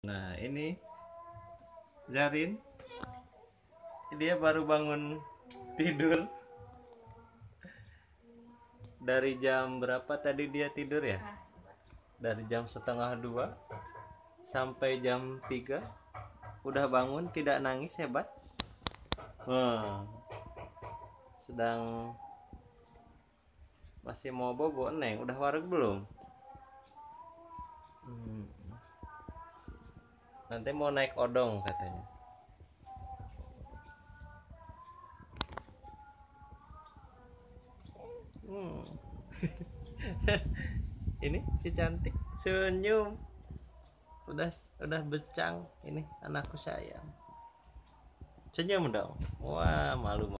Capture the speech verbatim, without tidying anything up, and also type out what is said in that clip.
Nah, ini Zarin, dia baru bangun tidur. Dari jam berapa tadi dia tidur ya? Dari jam setengah dua sampai jam tiga udah bangun, tidak nangis, hebat. Hmm, sedang masih mau bobo. Neng udah wareg belum? Hmm, nanti mau naik odong katanya. Hmm. Ini si cantik senyum, udah udah becang. Ini anakku sayang, senyum dong. Wah, malu.